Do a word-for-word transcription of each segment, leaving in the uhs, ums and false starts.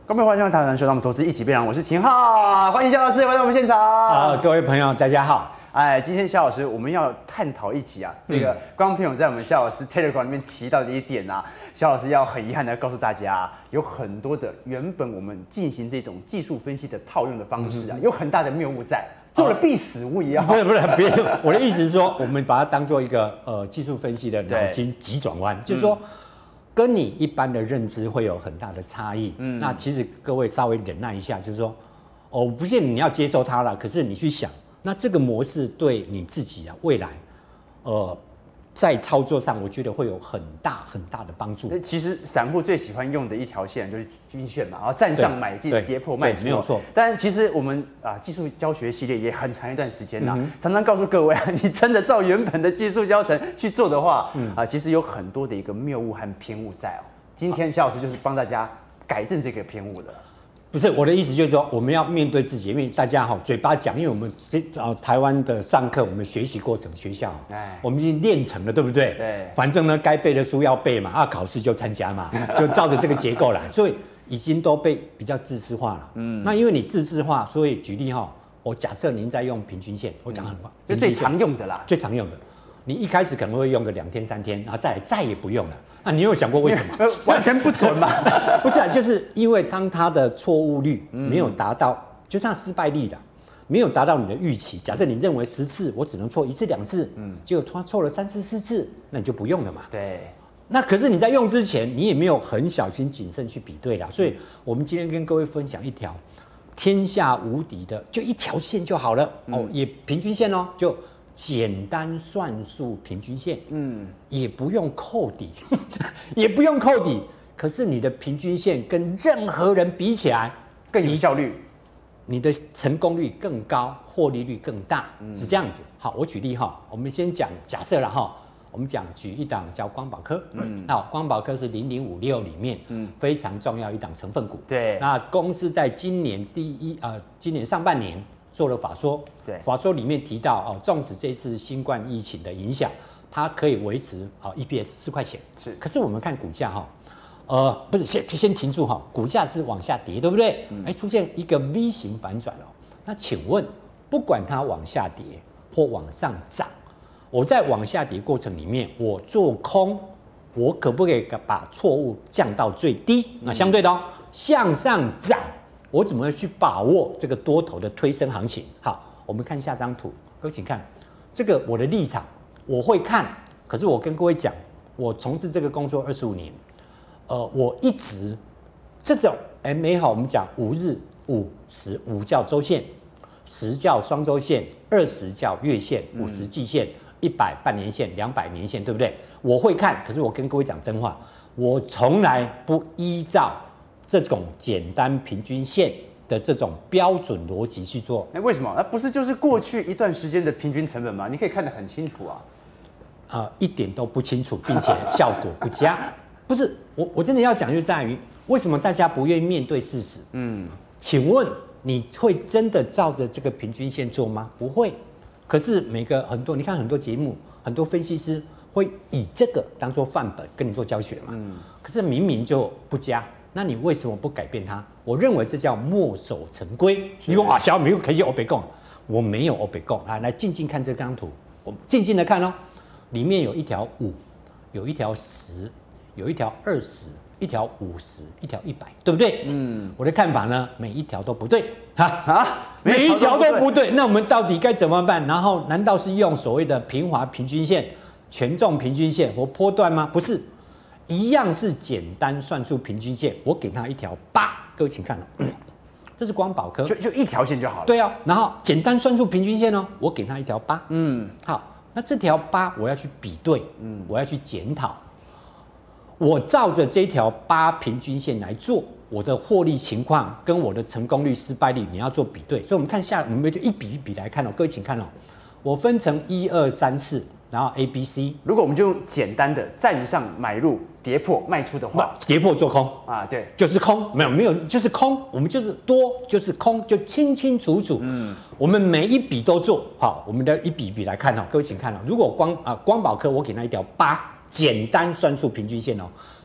各位欢迎收看《台湾学长们投资一起变强》，我是廷浩，欢迎肖老师回到我们现场。 啊，各位朋友，大家好。 哎，今天肖老师我们要探讨一集啊，这个观众朋友在我们肖老师 Telegram 里面提到的一点啊，肖老师要很遗憾的告诉大家、啊，有很多的原本我们进行这种技术分析的套用的方式啊，有很大的谬误在，做了必死无疑啊。 不是不是，别说，我的意思是说，我们把它当做一个呃技术分析的脑筋急转弯，就是说。嗯跟你一般的认知会有很大的差异，嗯，那其实各位稍微忍耐一下，就是说，哦，不见你要接受它了，可是你去想，那这个模式对你自己啊未来，呃，在操作上，我觉得会有很大很大的帮助。 其实散户最喜欢用的一条线就是均线嘛，然后站上买进，跌破卖出， 没有错。 但其实我们啊技术教学系列也很长一段时间啦，嗯、常常告诉各位啊，你真的照原本的技术教程去做的话，嗯、啊，其实有很多的一个谬误和偏误在哦。今天肖老师就是帮大家改正这个偏误的。 不是我的意思，就是说我们要面对自己，因为大家哈嘴巴讲，因为我们这啊台湾的上课，我们学习过程学校，哎，我们已经练成了，对不对？对，反正呢该背的书要背嘛，啊考试就参加嘛，就照着这个结构来，所以已经都被比较自制化了。嗯，那因为你自制化，所以举例哈，我假设您在用平均线，我讲很快， 就最常用的啦， 最常用的。你一开始可能会用个两天三天，然后再再也不用了。那你有想过为什么？ 完全不准嘛？ 不是啊，就是因为当它的错误率没有达到，嗯、就是它失败率的没有达到你的预期。假设你认为十次我只能错一次两次，嗯，结果他错了三次四次，那你就不用了嘛。 对。 那可是你在用之前，你也没有很小心谨慎去比对啦。所以我们今天跟各位分享一条天下无敌的，就一条线就好了、嗯、哦，也平均线哦，就。简单算术平均线，嗯，也不用扣底，也不用扣底，可是你的平均线跟任何人比起来更有效率， 你的成功率更高，获利率更大，嗯、是这样子。好，我举例哈，我们先讲假设了哈，我们讲举一档叫光宝科，嗯，好，光宝科是零零五六里面，嗯，非常重要一档成分股， 对， 那公司在今年第一呃，今年上半年。做了法说，对，法说里面提到哦，纵使这次新冠疫情的影响，它可以维持啊 E P S 四块钱，是。可是我们看股价哈，呃，不是先先停住哈，股价是往下跌，对不对？哎、嗯，出现一个 V 型反转哦。那请问，不管它往下跌或往上涨，我在往下跌过程里面，我做空，我可不可以把错误降到最低？那相对的哦，向上涨。我怎么会去把握这个多头的推升行情？好，我们看下张图，各位请看，这个我的立场，我会看，可是我跟各位讲，我从事这个工作二十五年，呃，我一直这种 M A 好，我们讲五日、五十五叫周线，十叫双周线，二十叫月线，五十季线，一百半年线，两百年线，对不对？我会看，可是我跟各位讲真话，我从来不依照。这种简单平均线的这种标准逻辑去做， 哎，为什么？那不是就是过去一段时间的平均成本吗？你可以看得很清楚啊。 啊、呃，一点都不清楚，并且效果不佳。不是我，我真的要讲就在于，为什么大家不愿意面对事实？嗯，请问你会真的照着这个平均线做吗？不会。可是每个很多，你看很多节目，很多分析师会以这个当做范本跟你做教学嘛。嗯。可是明明就不佳。那你为什么不改变它？我认为这叫墨守成规。你说啊，小米可以去欧北共，我没有欧北共。来来，静静看这张图，我静静的看哦。里面有一条五，有一条十，有一条二十，一条五十，一条一百，对不对？嗯，我的看法呢，每一条都不对啊啊，每一条都不对。那我们到底该怎么办？然后难道是用所谓的平滑平均线、权重平均线或波段吗？不是。一样是简单算出平均线，我给它一条八，各位请看哦，嗯、这是光宝科， 就就一条线就好了。 对啊，然后简单算出平均线哦，我给它一条八，嗯，好，那这条八我要去比对，嗯，我要去检讨，我照着这条八平均线来做，我的获利情况跟我的成功率、失败率，你要做比对。所以我们看下，我们就一笔一笔来看哦，各位请看哦，我分成一二三四。然后 A、B、C， 如果我们就用简单的站上买入、跌破卖出的话， 跌破做空啊，对， 就是空，没有没有就是空，我们就是多就是空，就清清楚楚。嗯，我们每一笔都做好，我们的一笔一笔来看哈，各位请看哦，如果光啊光宝科我给它一条八，简单算出平均线哦，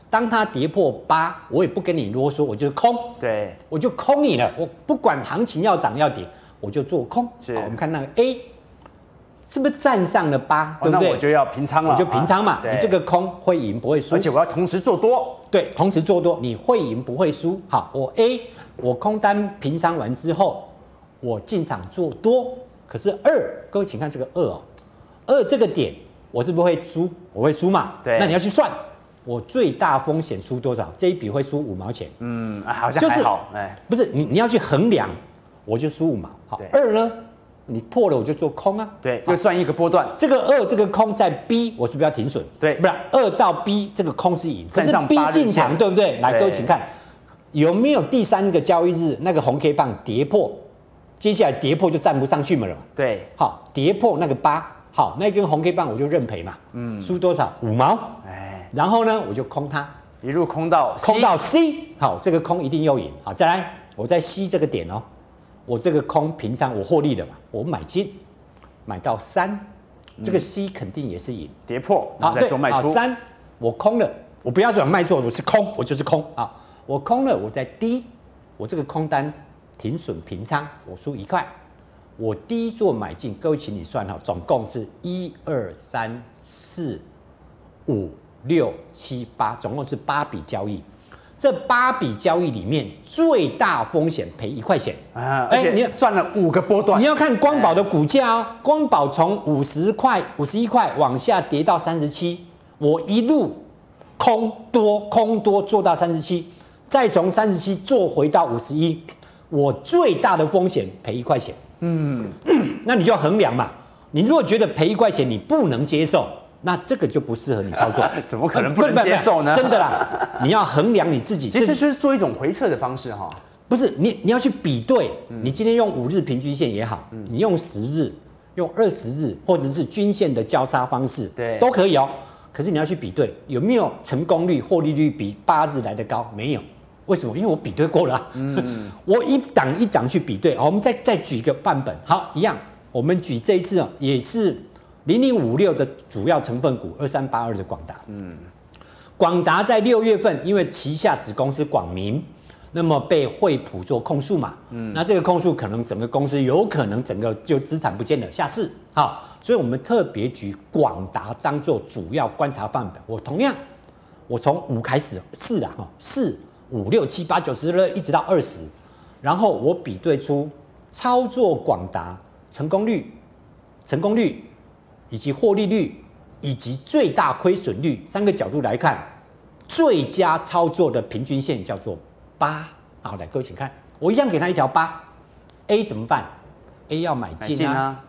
当它跌破八，我也不跟你啰嗦，我就空， 对， 我就空你了。我不管行情要涨要跌，我就做空。 是， 好，我们看那个 A， 是不是站上了八，对不对？ 那我就要平仓了， 我就平仓嘛。你这个空会赢不会输， 而且我要同时做多。 对，同时做多，你会赢不会输。好，我 A， 我空单平仓完之后，我进场做多。可是二，各位请看这个二哦，二这个点我是不是会输？我会输嘛？ 对， 那你要去算。我最大风险输多少？这一笔会输五毛钱。 嗯，好像还好，哎、 就是，不是你你要去衡量，我就输五毛。好，二呢，你破了我就做空啊。 对，又赚一个波段。 这个二这个空在 B， 我是不是要停损？ 对， 不是二到 B 这个空是赢，可是 B 进场对不对？来，各位请看，有没有第三个交易日那个红 K 棒跌破，接下来跌破就站不上去嘛了嘛？ 对， 好，跌破那个八，好，那根红 K 棒我就认赔嘛。嗯，输多少？五毛。哎。然后呢，我就空它， 一路空到 C, 空到 C， 好，这个空一定又赢。好，再来，我在 C 这个点哦，我这个空平仓我获利了嘛，我买进，买到三，这个 C 肯定也是赢， 跌破，好，再做卖出。 三，我空了，我不要转卖做，我是空，我就是空啊，我空了，我在 D， 我这个空单停损平仓，我输一块，我第一做买进，各位请你算哈，总共是一二三四五。六七八，总共是八笔交易。这八笔交易里面，最大风险赔一块钱啊！而且你赚了五个波段。 你要看光宝的股价哦，光宝从五十块、五十一块往下跌到三十七，我一路空多空多做到三十七，再从三十七做回到五十一，我最大的风险赔一块钱。嗯，那你就要衡量嘛。你如果觉得赔一块钱你不能接受。那这个就不适合你操作， 怎么可能不能接受呢？ 真的啦，你要衡量你自己。 其实这就是做一种回测的方式哈。 不是你，你要去比对。你今天用五日平均线也好，你用十日、用二十日，或者是均线的交叉方式， 对， 都可以哦。可是你要去比对，有没有成功率、获利率比八日来得高？没有。为什么？因为我比对过了、啊。嗯，我一档一档去比对。好，我们再再举一个范本。好，一样，我们举这一次哦，也是。零零五六的主要成分股二三八二的广达，嗯，广达在六月份因为旗下子公司广明，那么被惠普做控诉嘛，嗯，那这个控诉可能整个公司有可能整个就资产不见了，下市，好，所以我们特别举广达当做主要观察范本。我同样，我从五开始，四啊，哈，四五六七八九十了，一直到二十，然后我比对出操作广达成功率，成功率。以及获利率，以及最大亏损率三个角度来看，最佳操作的平均线叫做八。好，来各位请看，我一样给他一条八。A 怎么办 ？A 要买进啊。啊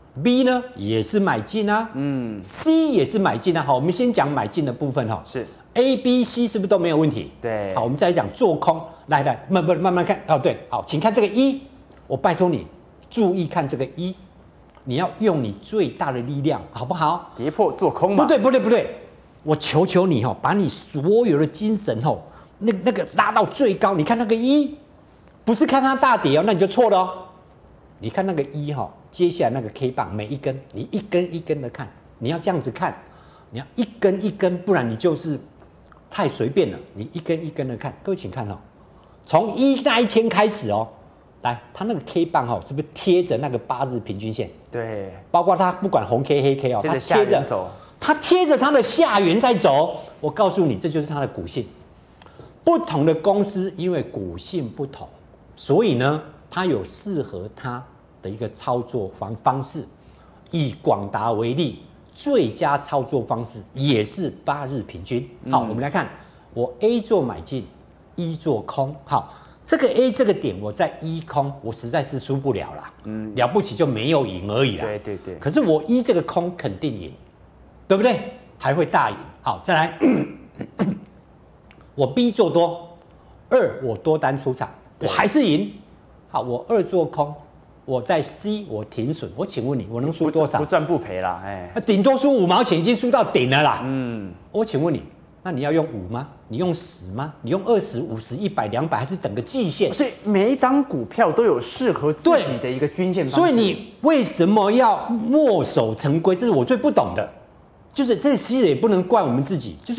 B 呢也是买进啊。嗯。C 也是买进啊。好，我们先讲买进的部分哈。 是。 A、B、C 是不是都没有问题？ 对。 好，我们再来讲做空。来来，慢慢慢慢看。哦，对，好，请看这个一，我拜托你注意看这个一。你要用你最大的力量，好不好？ 跌破做空嘛？ 不对，不对，不对！我求求你哈，把你所有的精神吼，那那个拉到最高。你看那个一，不是看它大跌哦，那你就错了哦。你看那个一哈，接下来那个 K 棒每一根，你一根一根的看，你要这样子看，你要一根一根，不然你就是太随便了。你一根一根的看，各位请看哦，从一那一天开始哦。来，它那个 K 棒哈，是不是贴着那个八日平均线？ 对， 包括它不管红 K 黑 K 哦，它贴着走， 它贴着它的下缘在走。我告诉你，这就是它的股性。不同的公司因为股性不同，所以呢，它有适合它的一个操作方方式。以广达为例，最佳操作方式也是八日平均。好，嗯、我们来看，我 A 做买进，一做空。好。这个 A 这个点我在一空，我实在是输不了啦，嗯，了不起就没有赢而已啦。 对对对。 可是我一这个空肯定赢，对不对？还会大赢。好，再来，我 B 做多，二我多单出场，我还是赢。好，我二做空，我在 C 我停损。我请问你，我能输多少？ 不赚不赔啦，哎， 顶多输五毛钱，已经输到顶了啦。嗯，我请问你。那你要用五吗？你用十吗？你用二十、五十、一百、两百，还是等个季线？ 所以每一档股票都有适合自己的一个均线方式。 所以你为什么要墨守成规？这是我最不懂的。就是这其实也不能怪我们自己，就是说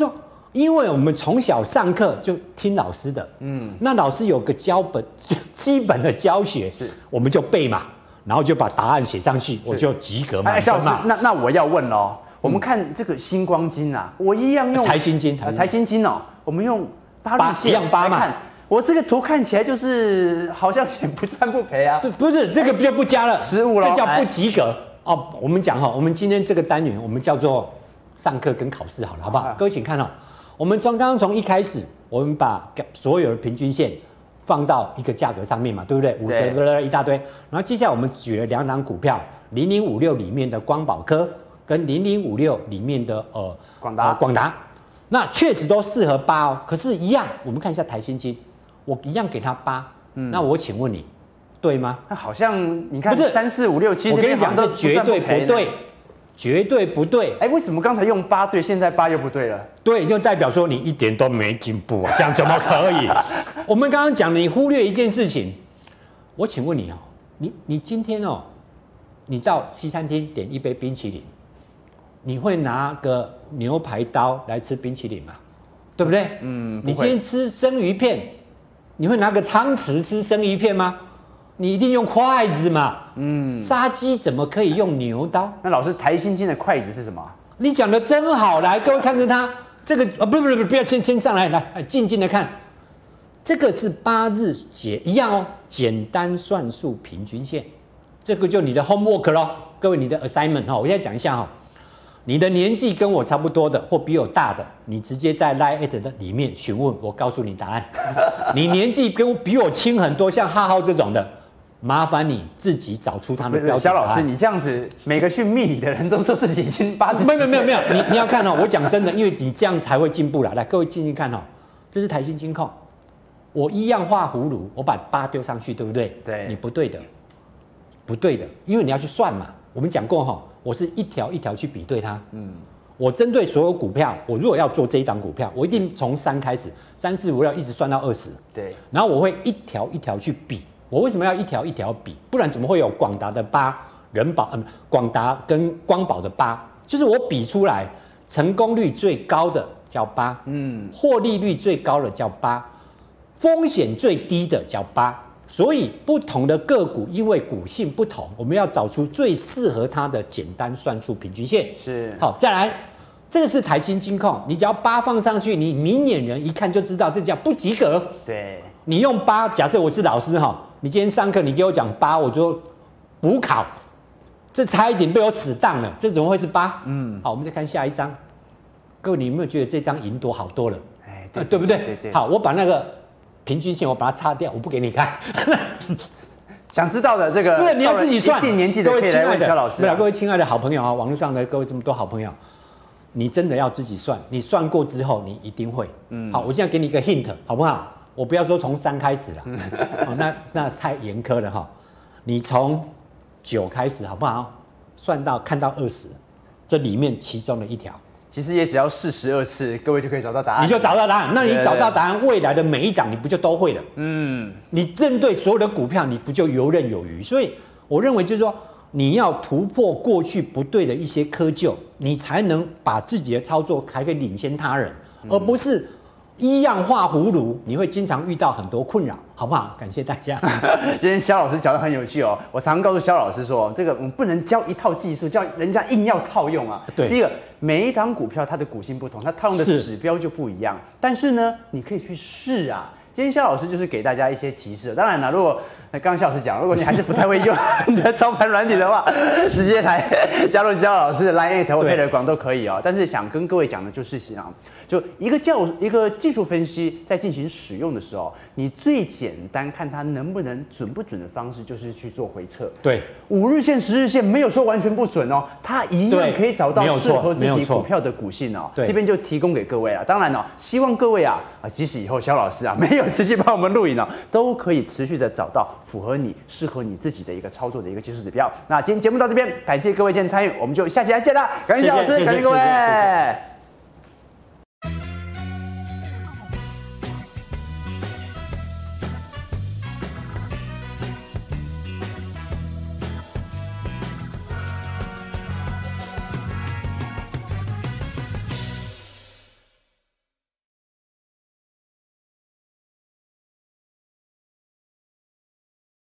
因为我们从小上课就听老师的，嗯，那老师有个教本基本的教学，是我们就背嘛，然后就把答案写上去，我就及格嘛。 哎，肖老师，那那我要问喽，我们看这个星光金啊，我一样用台新金， 台新金哦，我们用八日线一样八嘛。 我这个图看起来就是好像也不赚不赔啊。 对，不是这个就不加了， 失误了， 这叫不及格哦。我们讲哈，我们今天这个单元我们叫做上课跟考试好了，好不好？各位请看哦。我们从刚刚从一开始，我们把所有的平均线放到一个价格上面嘛，对不对？五十一大堆。然后接下来我们举了两档股票，零零五六里面的光宝科跟零零五六里面的呃广达广达，那确实都适合八哦。可是，一样，我们看一下台新金，我一样给它八。嗯，那我请问你，对吗？ 那好像你看，不是三四五六七， 我跟你讲，这绝对不对。绝对不对！ 哎，为什么刚才用八对，现在八又不对了？ 对，就代表说你一点都没进步啊！这样怎么可以？我们刚刚讲，你忽略一件事情。我请问你哦，你你今天哦，你到西餐厅点一杯冰淇淋，你会拿个牛排刀来吃冰淇淋吗？对不对？嗯。你今天吃生鱼片，你会拿个汤匙吃生鱼片吗？你一定用筷子嘛？嗯，杀鸡怎么可以用牛刀？ 那老师，台新金的筷子是什么？ 你讲的真好，来，各位看着它，这个啊，不是不是不是，不要先先上来，来，静静的看，这个是八日节一样哦，简单算术平均线，这个就你的 homework 咯，各位你的 assignment 哈，我现在讲一下哈，你的年纪跟我差不多的或比我大的，你直接在 Line 的里面询问，我告诉你答案。你年纪跟比我轻很多，像浩浩这种的。麻烦你自己找出他们的标准。 肖老师，你这样子，每个去密你的人都说自己已经八十。 没有没有没有，你你要看哦，我讲真的，因为你这样才会进步啦。来，各位静静看哦，这是台新金控，我一样画葫芦，我把八丢上去，对不对？ 对， 你不对的，不对的，因为你要去算嘛。我们讲过哈，我是一条一条去比对它。嗯，我针对所有股票，我如果要做这一档股票，我一定从三开始，三四五六一直算到二十。 对， 然后我会一条一条去比。我为什么要一条一条比？不然怎么会有广达的八、人保嗯广达跟光宝的八？就是我比出来成功率最高的叫八，嗯，获利率最高的叫八，风险最低的叫八。所以不同的个股因为股性不同，我们要找出最适合它的简单算术平均线。 是， 好，再来，这个是台新金控，你只要八放上去，你明眼人一看就知道这叫不及格。 对， 你用八，假设我是老师哈。你今天上课，你给我讲八，我就补考，这差一点被我死当了，这怎么会是八？嗯，好，我们再看下一张，各位，你有没有觉得这张赢多好多了？哎，对，对不对？ 对对。 好，我把那个平均线我把它擦掉，我不给你看。 想知道的这个， 对，你要自己算。 一定年纪的可以来问肖老师。 不了，各位亲爱的好朋友啊，网络上的各位这么多好朋友，你真的要自己算，你算过之后，你一定会。嗯，好，我现在给你一个 hint， 好不好？我不要说从三开始了，哦，那那太严苛了哈。你从九开始好不好？算到看到二十，这里面其中的一条， 其实也只要试十二次，各位就可以找到答案。 你就找到答案，那你找到答案，未来的每一档你不就都会了？嗯，你针对所有的股票，你不就游刃有余？所以我认为就是说，你要突破过去不对的一些窠臼，你才能把自己的操作还可以领先他人，而不是。一样画葫芦，你会经常遇到很多困扰，好不好？感谢大家。 今天肖老师讲得很有趣哦。我常常告诉肖老师说，这个我们不能教一套技术，叫人家硬要套用啊。 对， 第一个，每一档股票它的股性不同，它套用的指标就不一样。但是呢，你可以去试啊。今天肖老师就是给大家一些提示。当然了，如果刚刚肖老师讲，如果你还是不太会用你的操盘软体的话，直接来加入肖老师的 Line 或 Telegram 都可以哦。但是想跟各位讲的就是啊，就一个教一个技术分析在进行使用的时候，你最简单看它能不能准不准的方式，就是去做回测。 对， 五日线、十日线没有说完全不准哦，它一样可以找到适合自己股票的股性哦。这边就提供给各位啊。当然哦，希望各位啊啊，即使以后肖老师啊没有持续帮我们录影哦，都可以持续的找到符合你、适合你自己的一个操作的一个技术指标。那今天节目到这边，感谢各位今天参与，我们就下期再见啦！感谢肖老师，感谢各位。